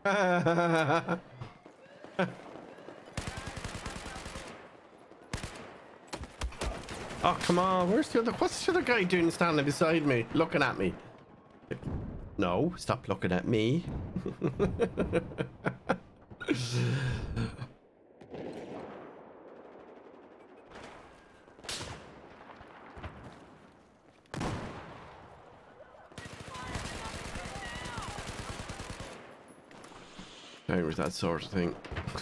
Oh, come on. What's the other guy doing standing beside me, looking at me? No, stop looking at me. Playing with that sort of thing.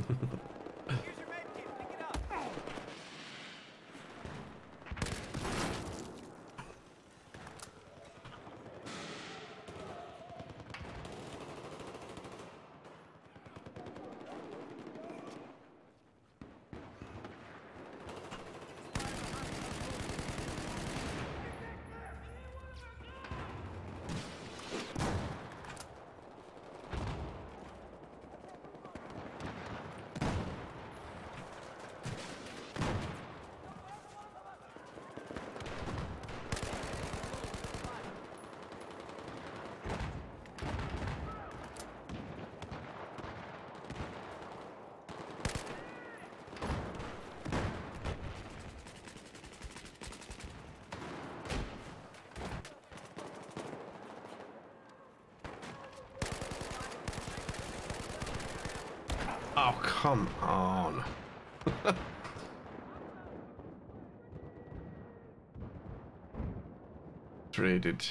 Oh, come on. Traded.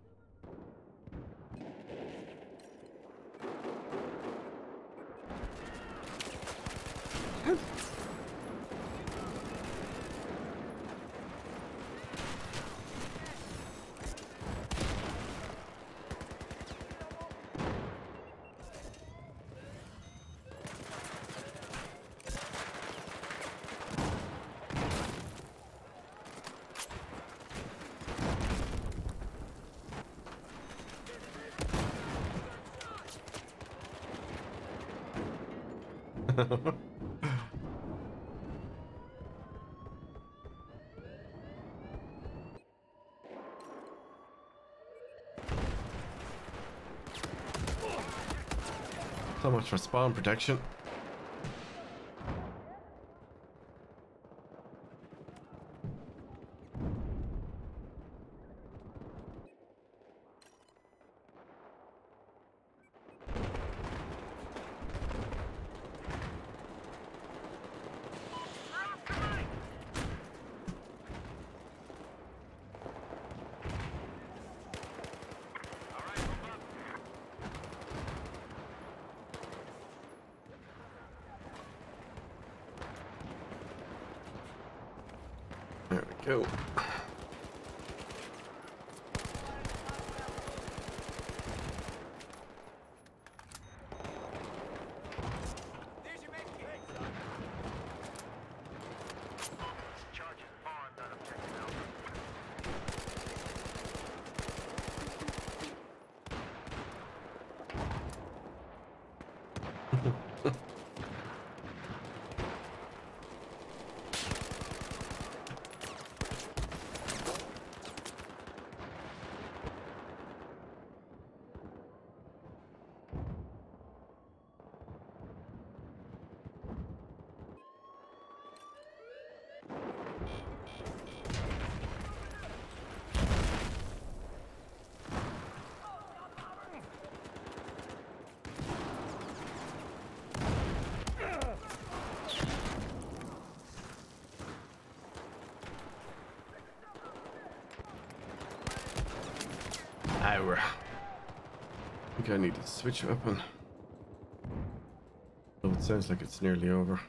So much for spawn protection. There we go. Ow. I think I need to switch weapon. Oh, it sounds like it's nearly over.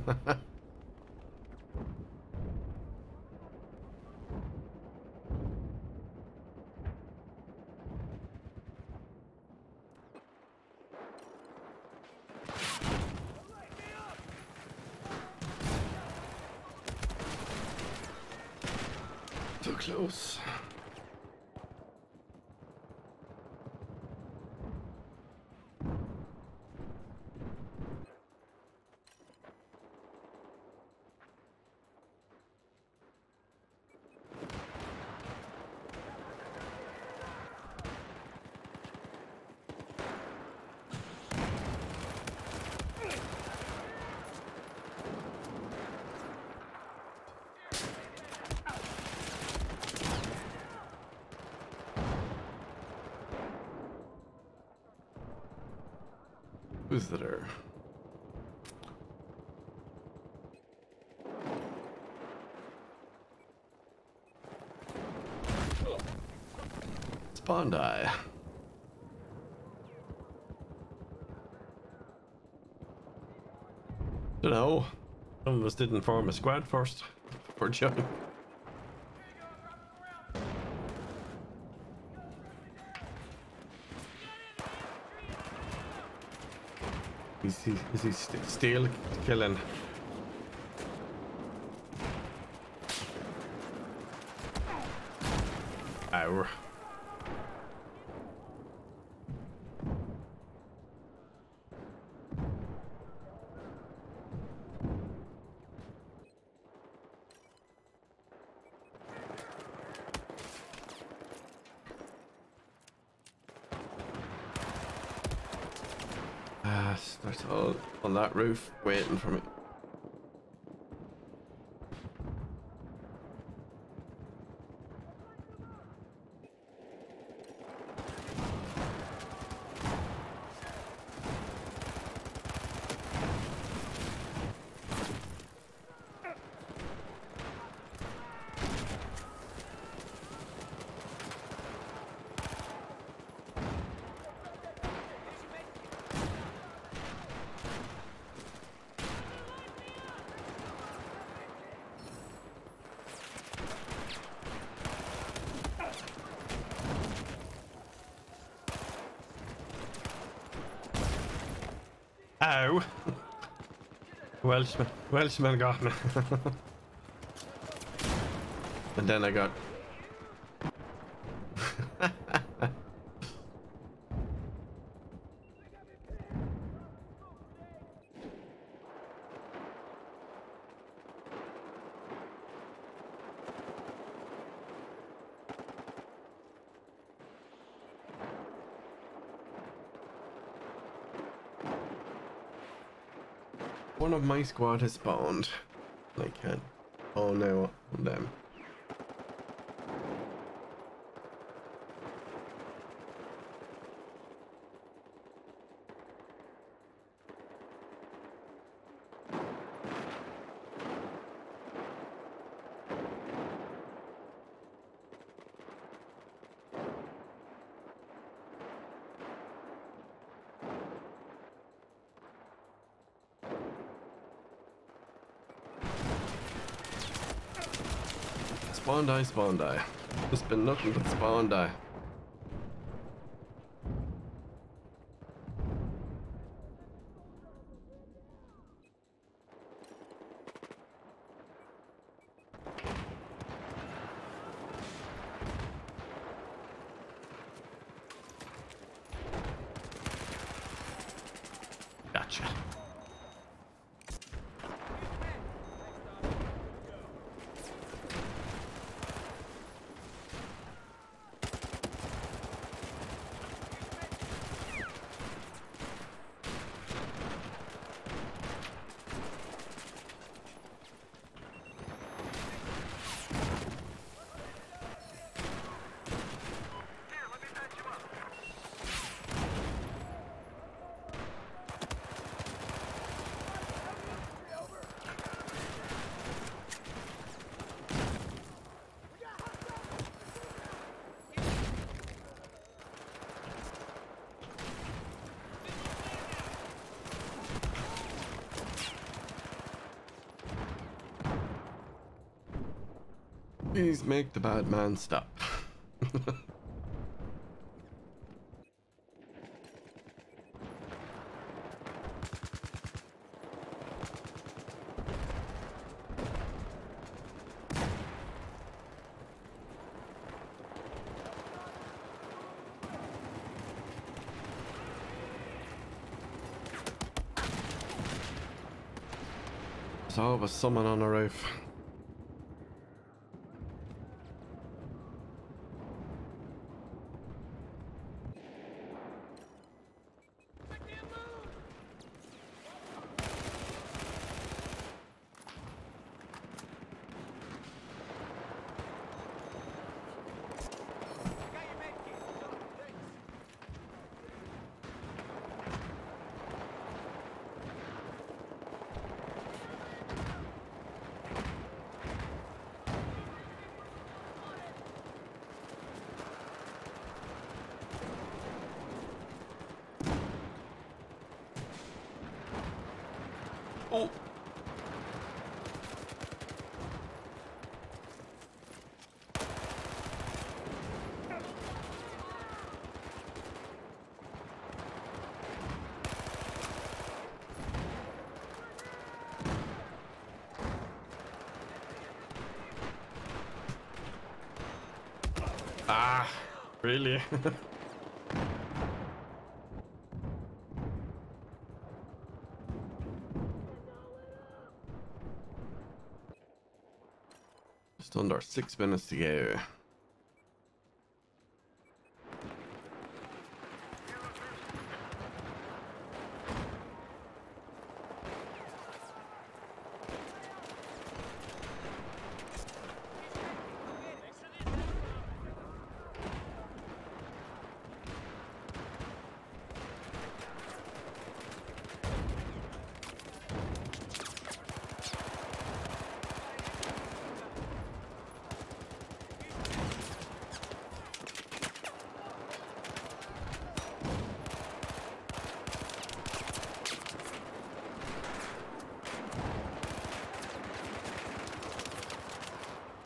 Too close. Who's there? Spawn die. Don't know. Some of us didn't form a squad first. For John. Is he still killing? Ow. There's all on that roof waiting for me. Ow! Welshman got me. And then I got... One of my squad has spawned. I can't. Oh no, on them. Spawn die, spawn die. There's been nothing but spawn die. Gotcha. Please make the bad man stop. There's always someone on the roof. Oh. Ah, really? Just under 6 minutes to go.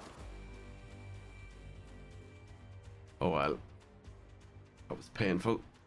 Oh well, that was painful.